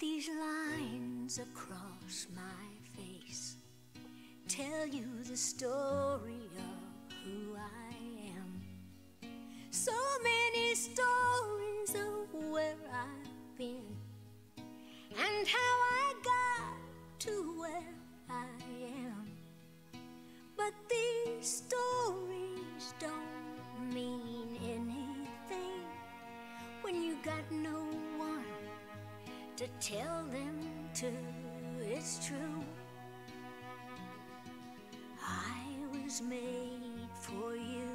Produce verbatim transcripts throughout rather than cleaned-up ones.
these lines across my face tell you the story of who I am. So many stories of where I've been and how I got to where I am. But these stories don't mean anything when you got no one to tell them to. It's true, I was made for you.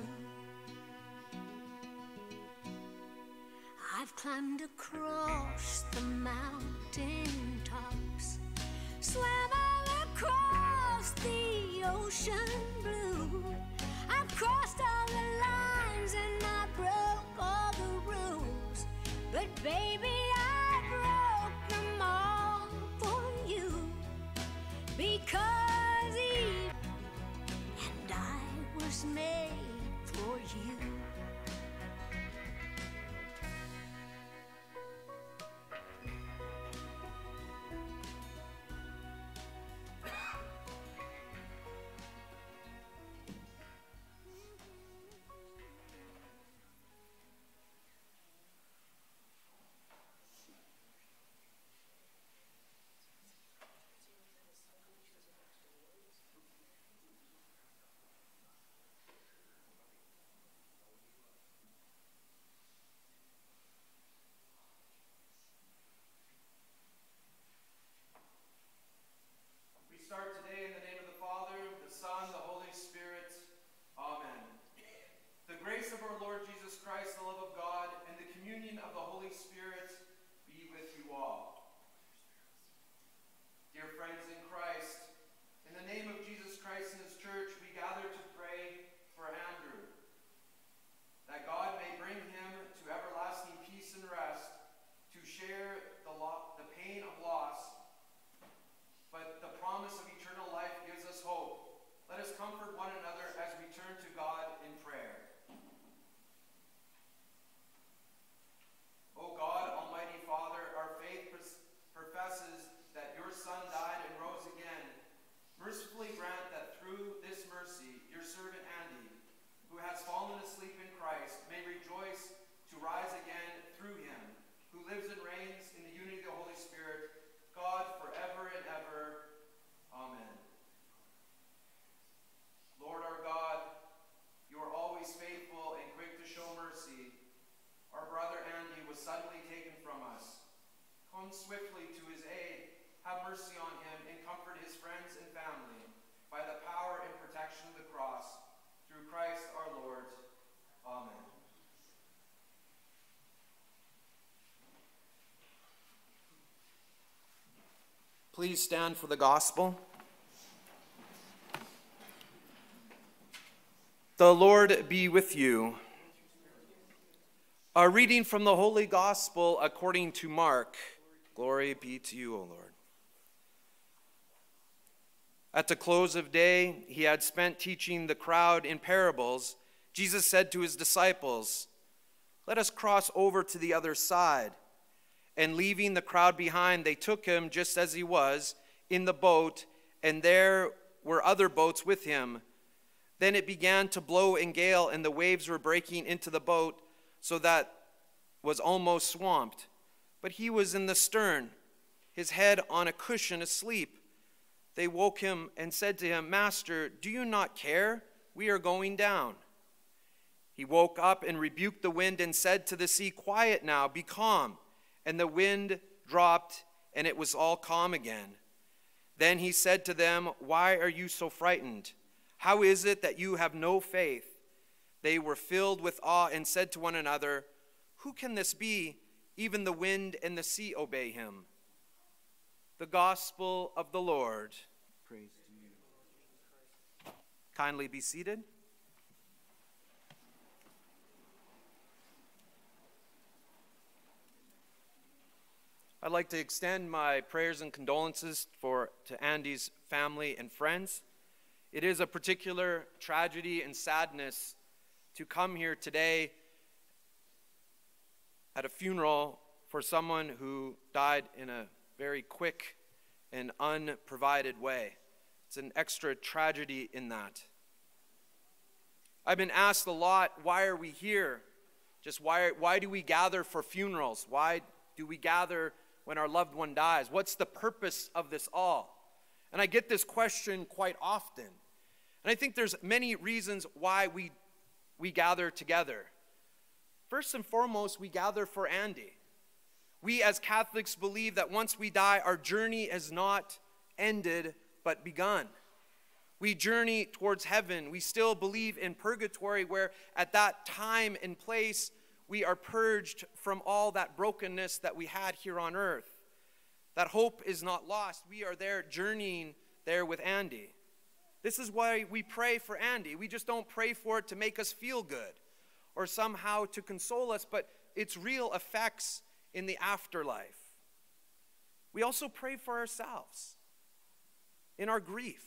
I've climbed across the mountain tops, swam all across the ocean blue. I've crossed all the lines and I broke all the rules, but baby, I broke them all for you, because Eve and I was made for you. Swiftly to his aid, have mercy on him, and comfort his friends and family by the power and protection of the cross, through Christ our Lord. Amen. Please stand for the gospel. The Lord be with you. A reading from the Holy Gospel according to Mark. Glory be to you, O Lord. At the close of day, he had spent teaching the crowd in parables. Jesus said to his disciples, "Let us cross over to the other side." And leaving the crowd behind, they took him just as he was in the boat, and there were other boats with him. Then it began to blow and gale, and the waves were breaking into the boat, so that it was almost swamped. But he was in the stern, his head on a cushion, asleep. They woke him and said to him, "Master, do you not care? We are going down." He woke up and rebuked the wind and said to the sea, "Quiet now, be calm." And the wind dropped, and it was all calm again. Then he said to them, "Why are you so frightened? How is it that you have no faith?" They were filled with awe and said to one another, "Who can this be? Even the wind and the sea obey him." The gospel of the Lord. Praise to you. Kindly be seated. I'd like to extend my prayers and condolences for to Andy's family and friends. It is a particular tragedy and sadness to come here today at a funeral for someone who died in a very quick and unprovided way. It's an extra tragedy in that. I've been asked a lot, why are we here? Just why, why do we gather for funerals? Why do we gather when our loved one dies? What's the purpose of this all? And I get this question quite often. And I think there's many reasons why we, we gather together. First and foremost, we gather for Andy. We as Catholics believe that once we die, our journey has not ended but begun. We journey towards heaven. We still believe in purgatory, where at that time and place we are purged from all that brokenness that we had here on earth. That hope is not lost. We are there journeying there with Andy. This is why we pray for Andy. We just don't pray for it to make us feel good or somehow to console us, but its real effects in the afterlife. We also pray for ourselves in our grief.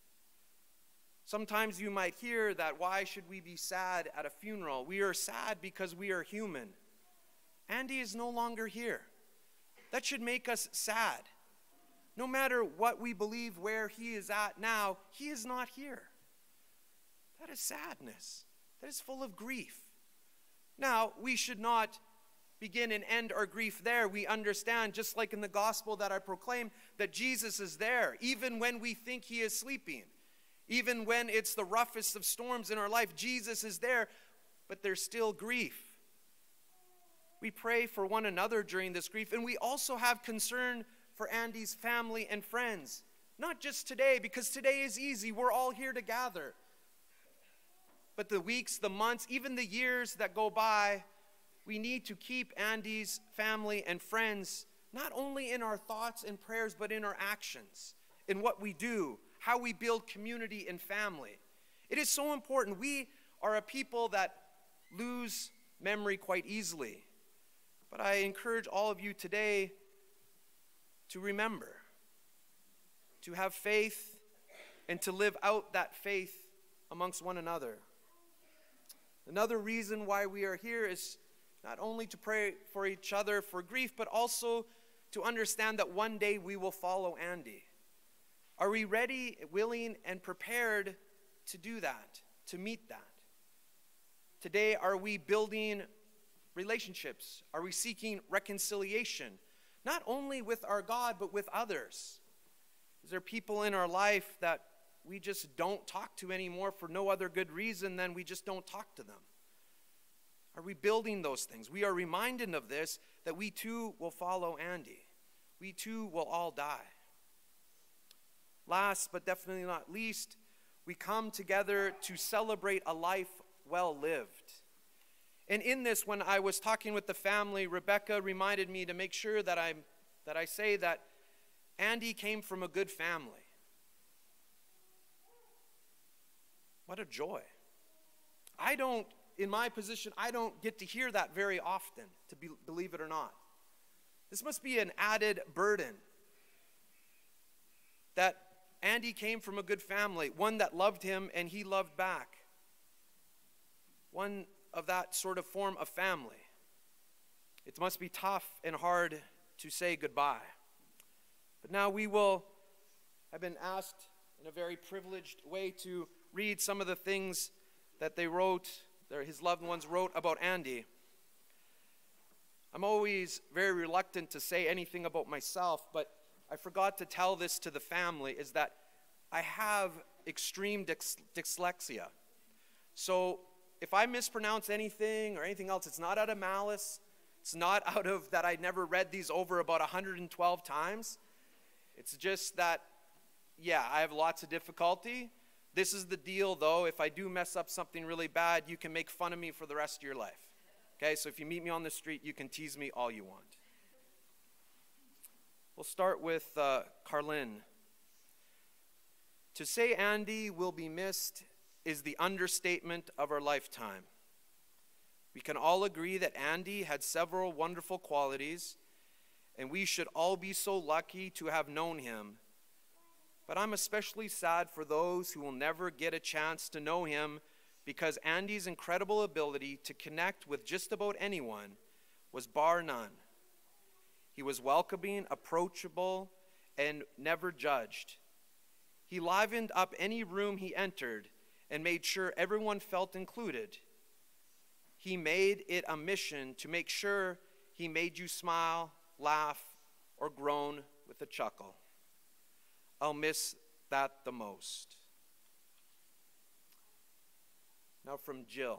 Sometimes you might hear that, why should we be sad at a funeral? We are sad because we are human. Andy is no longer here. That should make us sad. No matter what we believe where he is at now, he is not here. That is sadness. That is full of grief. Now, we should not begin and end our grief there. We understand, just like in the gospel that I proclaimed, that Jesus is there, even when we think he is sleeping. Even when it's the roughest of storms in our life, Jesus is there, but there's still grief. We pray for one another during this grief, and we also have concern for Andy's family and friends. Not just today, because today is easy. We're all here to gather. But the weeks, the months, even the years that go by, we need to keep Andy's family and friends not only in our thoughts and prayers, but in our actions, in what we do, how we build community and family. It is so important. We are a people that lose memory quite easily. But I encourage all of you today to remember, to have faith, and to live out that faith amongst one another. Another reason why we are here is not only to pray for each other for grief, but also to understand that one day we will follow Andy. Are we ready, willing, and prepared to do that, to meet that? Today, are we building relationships? Are we seeking reconciliation? Not only with our God, but with others. Is there people in our life that we just don't talk to anymore for no other good reason than we just don't talk to them? Are we building those things? We are reminded of this, that we too will follow Andy. We too will all die. Last but definitely not least, we come together to celebrate a life well lived. And in this, when I was talking with the family, Rebecca reminded me to make sure that I that I say that Andy came from a good family. What a joy. I don't, in my position, I don't get to hear that very often, to be, believe it or not. This must be an added burden. That Andy came from a good family, one that loved him and he loved back. One of that sort of form of family. It must be tough and hard to say goodbye. But now we will, I've been asked in a very privileged way to read some of the things that they wrote, his loved ones wrote about Andy. I'm always very reluctant to say anything about myself, but I forgot to tell this to the family, is that I have extreme dys- dyslexia. So if I mispronounce anything or anything else, it's not out of malice. It's not out of that I never read these over about one hundred twelve times. It's just that, yeah, I have lots of difficulty. This is the deal, though. If I do mess up something really bad, you can make fun of me for the rest of your life. Okay, so if you meet me on the street, you can tease me all you want. We'll start with uh, Carlin. To say Andy will be missed is the understatement of our lifetime. We can all agree that Andy had several wonderful qualities, and we should all be so lucky to have known him. But I'm especially sad for those who will never get a chance to know him, because Andy's incredible ability to connect with just about anyone was bar none. He was welcoming, approachable, and never judged. He livened up any room he entered and made sure everyone felt included. He made it a mission to make sure he made you smile, laugh, or groan with a chuckle. I'll miss that the most. Now from Jill.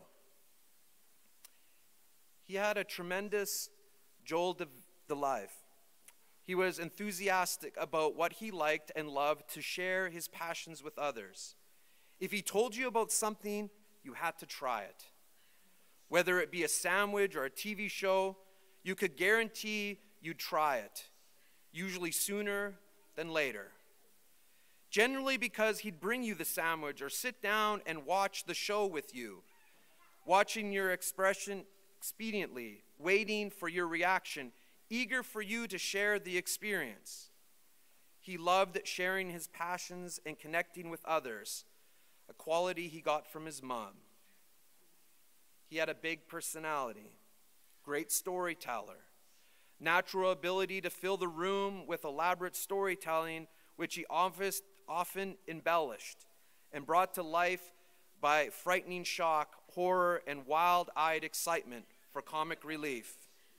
He had a tremendous jolt of the life. He was enthusiastic about what he liked and loved to share his passions with others. If he told you about something, you had to try it. Whether it be a sandwich or a T V show, you could guarantee you'd try it, usually sooner than later. Generally because he'd bring you the sandwich or sit down and watch the show with you, watching your expression expediently, waiting for your reaction, eager for you to share the experience. He loved sharing his passions and connecting with others, a quality he got from his mom. He had a big personality, great storyteller, natural ability to fill the room with elaborate storytelling, which he often embellished and brought to life by frightening shock, horror, and wild-eyed excitement for comic relief.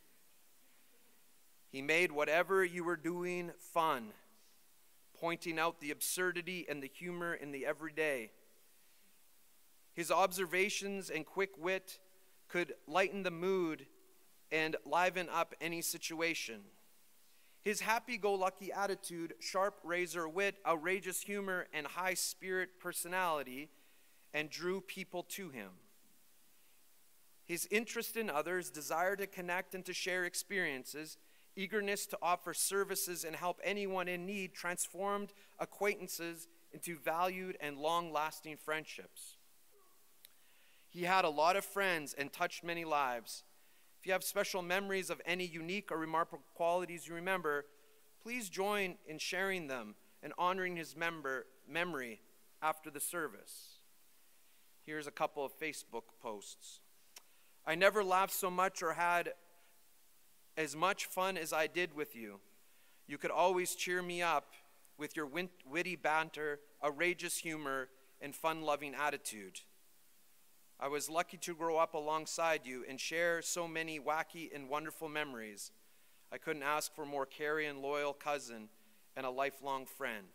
He made whatever you were doing fun, pointing out the absurdity and the humor in the everyday. His observations and quick wit could lighten the mood and liven up any situation. His happy-go-lucky attitude, sharp razor wit, outrageous humor, and high-spirit personality and drew people to him. His interest in others, desire to connect and to share experiences, eagerness to offer services and help anyone in need transformed acquaintances into valued and long-lasting friendships. He had a lot of friends and touched many lives. If you have special memories of any unique or remarkable qualities you remember, please join in sharing them and honoring his member, memory after the service. Here's a couple of Facebook posts. I never laughed so much or had as much fun as I did with you. You could always cheer me up with your witty banter, outrageous humor, and fun-loving attitude. I was lucky to grow up alongside you and share so many wacky and wonderful memories. I couldn't ask for a more caring and loyal cousin and a lifelong friend.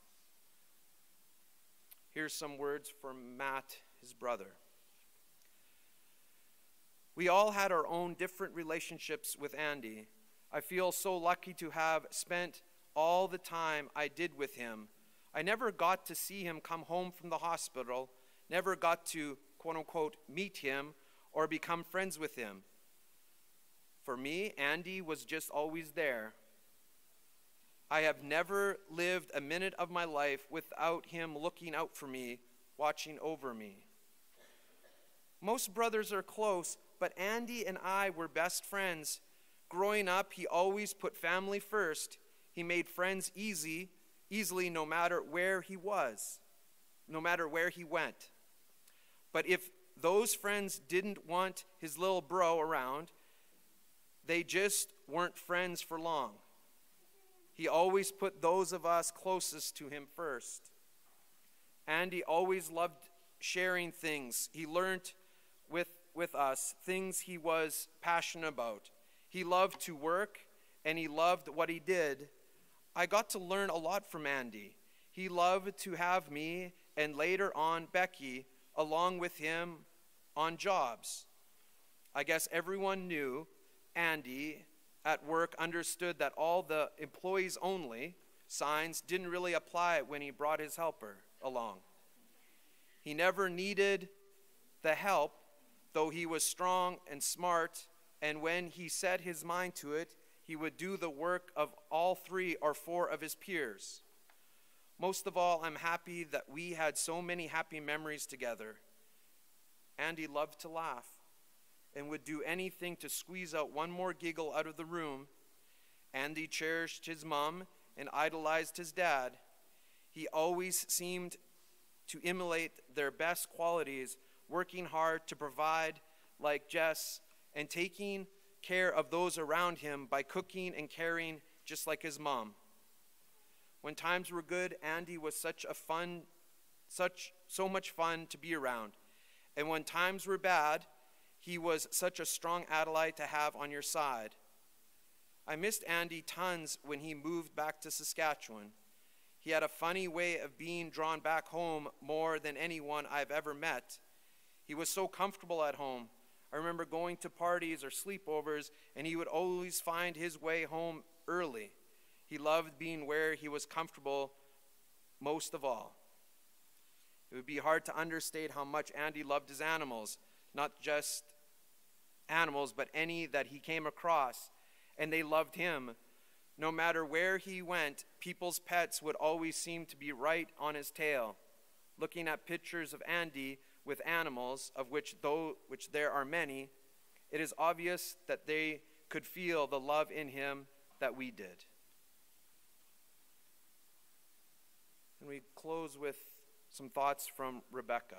Here's some words from Matt, his brother. We all had our own different relationships with Andy. I feel so lucky to have spent all the time I did with him. I never got to see him come home from the hospital, never got to, quote unquote, meet him or become friends with him. For me, Andy was just always there. I have never lived a minute of my life without him looking out for me, watching over me. Most brothers are close, but Andy and I were best friends. Growing up, he always put family first. He made friends easy, easily no matter where he was, no matter where he went. But if those friends didn't want his little bro around, they just weren't friends for long. He always put those of us closest to him first. Andy always loved sharing things he learned with, with us, things he was passionate about. He loved to work, and he loved what he did. I got to learn a lot from Andy. He loved to have me, and later on Becky, along with him on jobs. I guess everyone knew Andy at work understood that all the employees only signs didn't really apply when he brought his helper along. He never needed the help, though he was strong and smart, and when he set his mind to it, he would do the work of all three or four of his peers. Most of all, I'm happy that we had so many happy memories together. Andy loved to laugh and would do anything to squeeze out one more giggle out of the room. Andy cherished his mom and idolized his dad. He always seemed to emulate their best qualities, working hard to provide like Jess and taking care of those around him by cooking and caring just like his mom. When times were good, Andy was such a fun, such so much fun to be around. And when times were bad, he was such a strong ally to have on your side. I missed Andy tons when he moved back to Saskatchewan. He had a funny way of being drawn back home more than anyone I've ever met. He was so comfortable at home. I remember going to parties or sleepovers, and he would always find his way home early. He loved being where he was comfortable most of all. It would be hard to understate how much Andy loved his animals, not just animals, but any that he came across, and they loved him. No matter where he went, people's pets would always seem to be right on his tail. Looking at pictures of Andy with animals, of which though which there are many, it is obvious that they could feel the love in him that we did. And we close with some thoughts from Rebecca.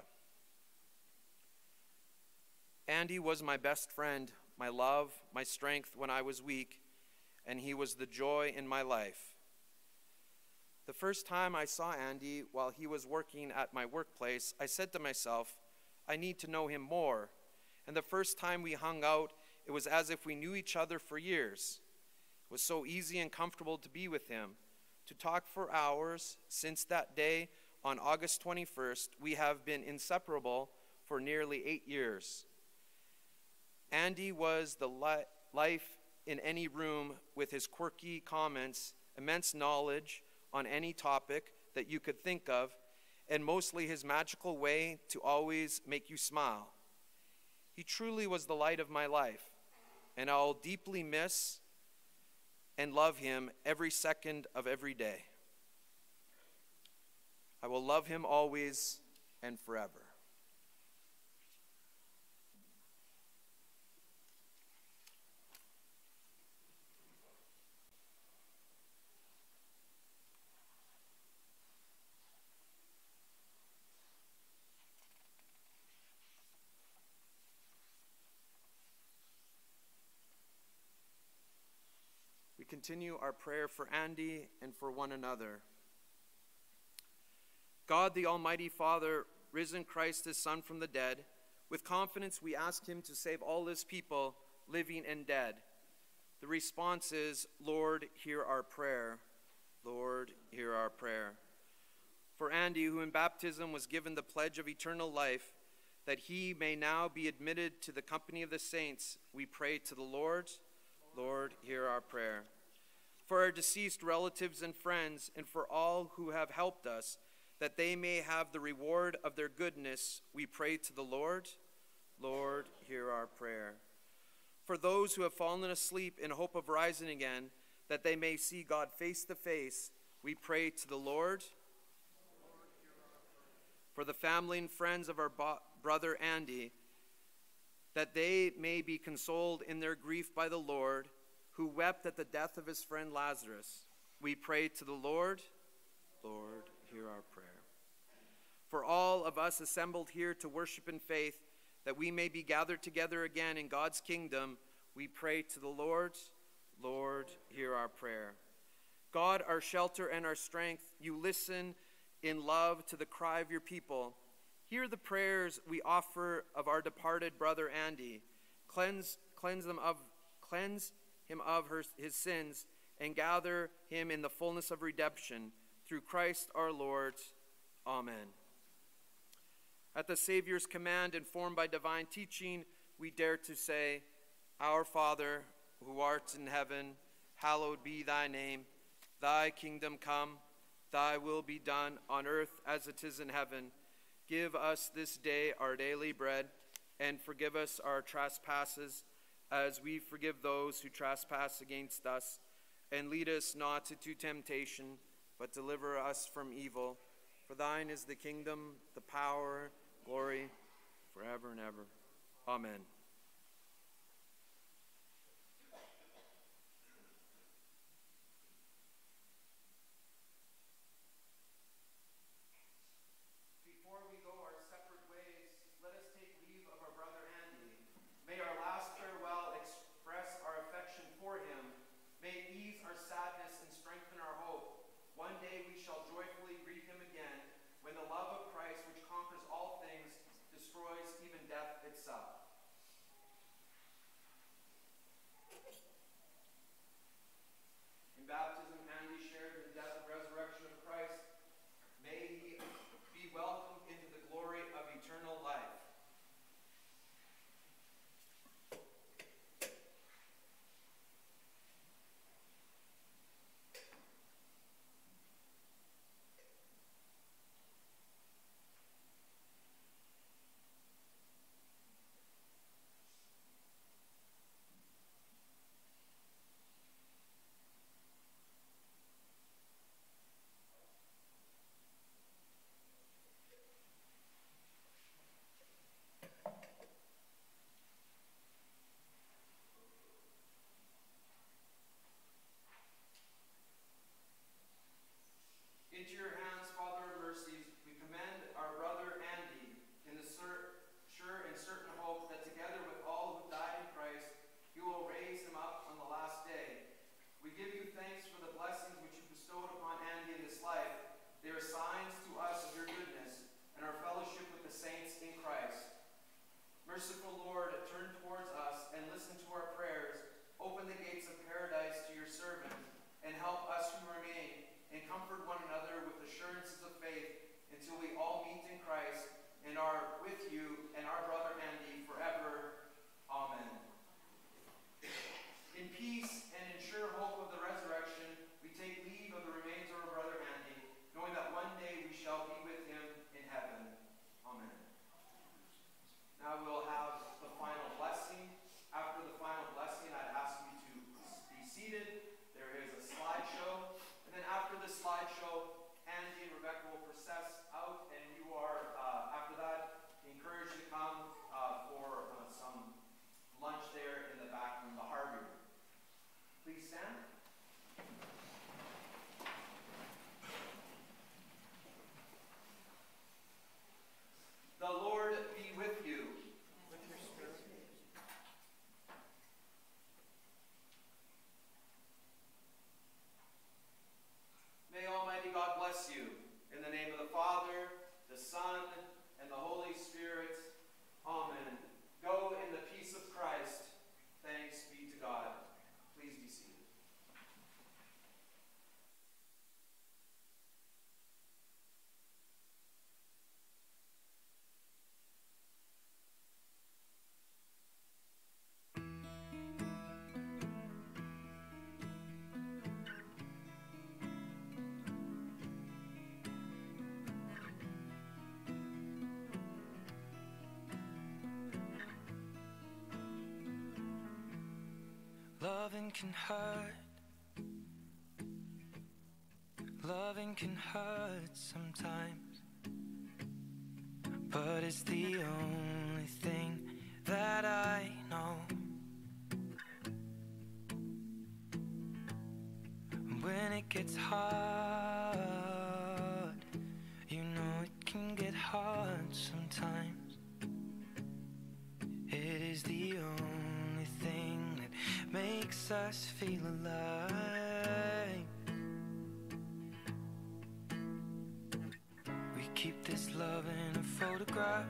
Andy was my best friend, my love, my strength when I was weak, and he was the joy in my life. The first time I saw Andy while he was working at my workplace, I said to myself, I need to know him more. And the first time we hung out, it was as if we knew each other for years. It was so easy and comfortable to be with him, to talk for hours. Since that day, on August twenty-first, we have been inseparable for nearly eight years. Andy was the li- life in any room with his quirky comments, immense knowledge on any topic that you could think of, and mostly his magical way to always make you smile. He truly was the light of my life, and I'll deeply miss and love him every second of every day. I will love him always and forever. We continue our prayer for Andy and for one another. God, the Almighty Father, risen Christ, his Son, from the dead, with confidence we ask him to save all his people, living and dead. The response is, Lord, hear our prayer. Lord, hear our prayer. For Andy, who in baptism was given the pledge of eternal life, that he may now be admitted to the company of the saints, we pray to the Lord. Lord, hear our prayer. For our deceased relatives and friends, and for all who have helped us, that they may have the reward of their goodness, we pray to the Lord. Lord, hear our prayer. For those who have fallen asleep in hope of rising again, that they may see God face to face, we pray to the Lord. For the family and friends of our bo- brother Andy, that they may be consoled in their grief by the Lord, who wept at the death of his friend Lazarus, we pray to the Lord. Lord, hear our prayer. For all of us assembled here to worship in faith, that we may be gathered together again in God's kingdom, we pray to the Lord. Lord, hear our prayer. God, our shelter and our strength, you listen in love to the cry of your people. Hear the prayers we offer of our departed brother Andy. Cleanse, cleanse them of, cleanse him of her, his sins, and gather him in the fullness of redemption. Through Christ our Lord. Amen. At the Savior's command, informed by divine teaching, we dare to say, Our Father, who art in heaven, hallowed be thy name. Thy kingdom come, thy will be done on earth as it is in heaven. Give us this day our daily bread, and forgive us our trespasses, as we forgive those who trespass against us. And lead us not into temptation, but deliver us from evil. For thine is the kingdom, the power, glory, forever and ever. Amen. May our last farewell express give you thanks for the blessings which you bestowed upon Andy in this life. They are signs to us of your goodness and our fellowship with the saints in Christ. Merciful Lord, turn towards us and listen to our prayers. Open the gates of paradise to your servant, and help us who remain, and comfort one another with assurances of faith, until we all meet in Christ and are with you and our brother Andy forever. Amen. In peace and in sure hope of the resurrection, we take leave of the remains of our brother Andy, knowing that one day we shall be with him in heaven. Amen. Now we'll have the final blessing. After the final blessing, I'd ask you to be seated. There is a slideshow. And then after the slideshow, Andy and Rebecca will process out, and you are, uh, after that, encouraged to come uh, for uh, some lunch there in the back room, the Harvey room. Please stand. The Lord be with you. With your spirit. May Almighty God bless you. In the name of the Father, the Son, and the Holy Spirit. Amen. Go in the peace of Christ. Thanks be to God. Please be seated. Loving can hurt. Loving can hurt sometimes, but it's the only thing that I know. When it gets hard, you know it can get hard sometimes. It is the only thing that makes us feel alive. We keep this love in a photograph.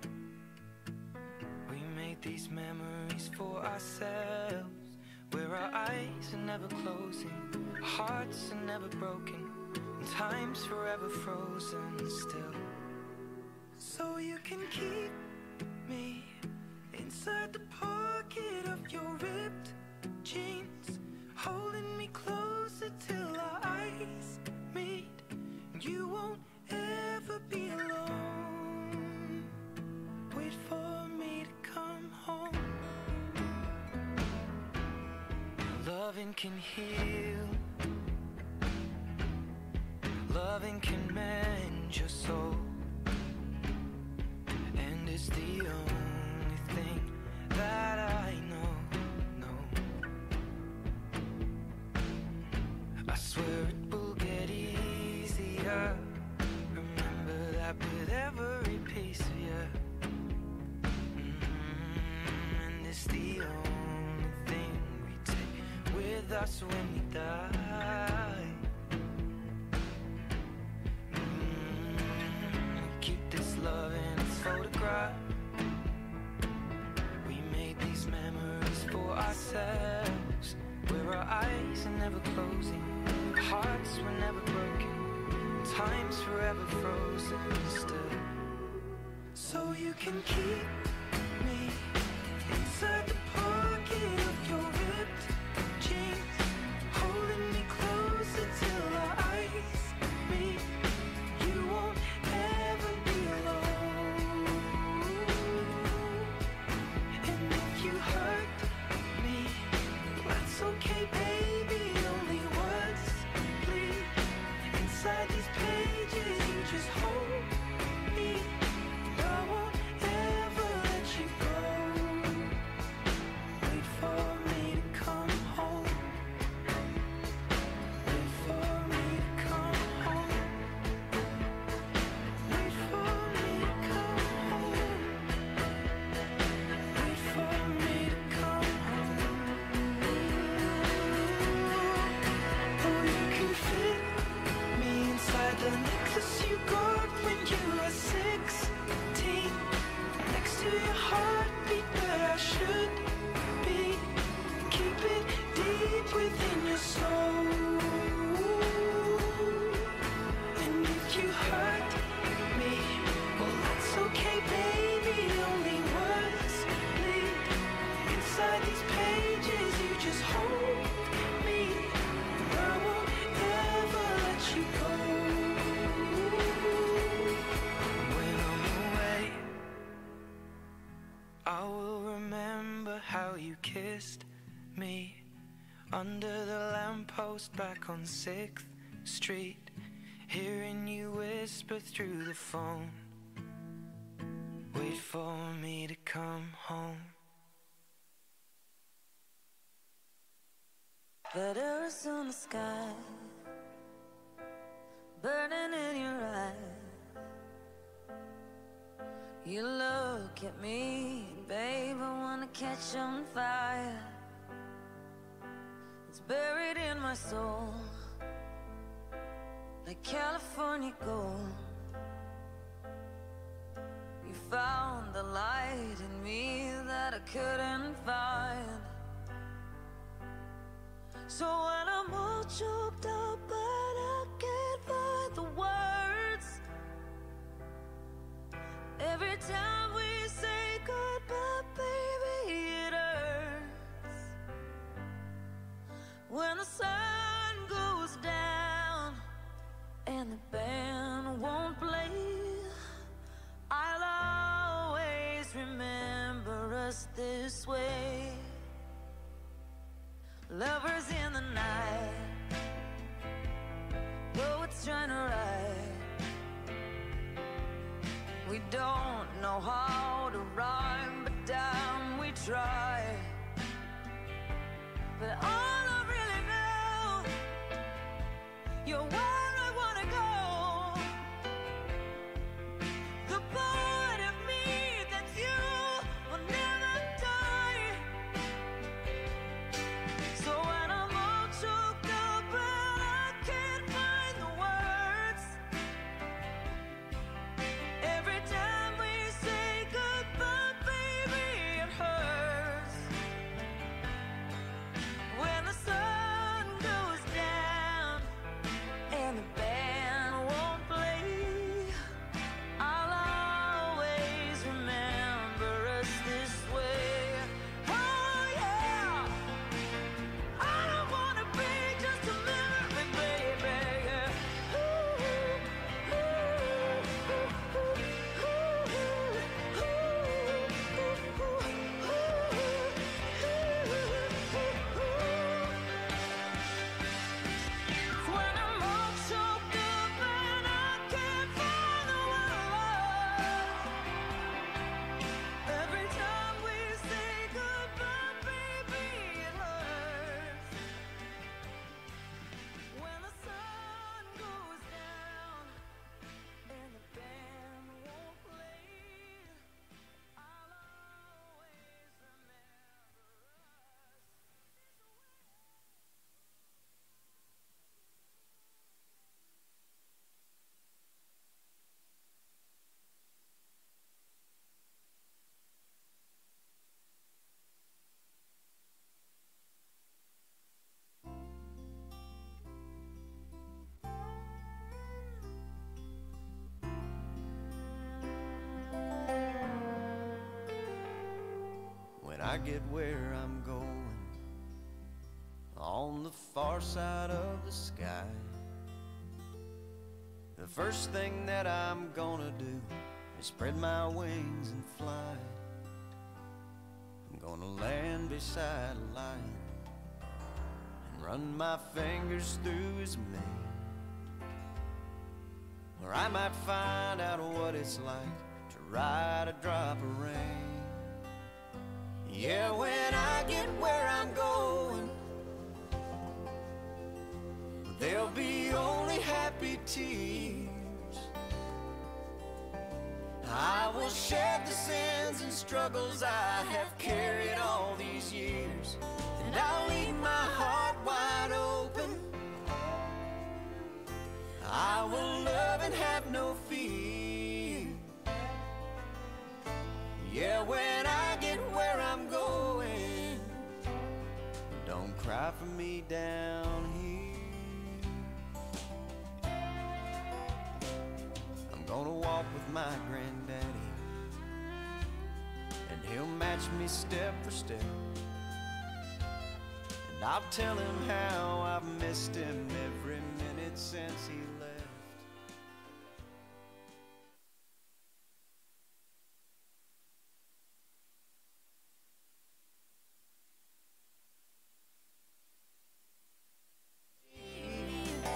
We made these memories for ourselves, where our eyes are never closing, our hearts are never broken, and time's forever frozen still. So you can keep me inside the pocket of your ripped jeans, holding me closer till our eyes meet. You won't ever be alone. Wait for me to come home. Loving can heal. Loving can mend your soul. And it's the only thing that I know, no. I swear it will get easier. Remember that with every piece of you. Mm-hmm. And it's the only thing we take with us when we die. Mm-hmm. We keep this love in its photograph. We made these memories for ourselves, where our eyes are never closing, our hearts were never broken, time's forever frozen still. So you can keep me inside the pocket of your ripped jeans, holding me closer till our eyes meet. You won't ever be alone. And if you hurt me, that's okay, baby, only once, please. Inside these pages, you just hold me. I won't ever let you go. how you kissed me under the lamppost back on sixth street, hearing you whisper through the phone, wait for me to come home. Letters on the sky, burning in your eyes. You look at me, babe, I wanna catch on fire. It's buried in my soul, like California gold. You found the light in me that I couldn't find. So when I'm all choked up but I can't find the words, every time we say goodbye, baby, it hurts. When the sun goes down and the band won't play, I'll always remember us this way. Lovers in the night, poets trying to write. We don't know how to rhyme, but damn, we try. But all I really know, you're where I wanna go. The part of me that's you will never die. So when I'm all choked up and I can't find the words, every time we say goodbye, baby, it hurts. When the sun goes down and the band won't play, I'll always remember us this way. Oh yeah, I don't wanna be just a memory, baby. Ooh, ooh, ooh, ooh, ooh, ooh, when I'm all choked up and I can't find the words, every time we say goodbye, baby, it hurts. When the sun goes down and the band won't play, I'll always remember us. When I get where I'm going, on the far side of the sky, the first thing that I'm gonna do is spread my wings and fly. I'm gonna land beside a lion and run my fingers through his mane, or I might find out what it's like to ride a drop of rain. Yeah, when I get where I'm going, there'll be only happy tears. I will shed the sins and struggles I have carried all these years, and I'll leave my heart wide open. I will love and have no fear. Yeah, when I get where I'm going, don't cry for me down here. I'm gonna walk with my granddaddy, and he'll match me step for step, and I'll tell him how I've missed him every minute since he left.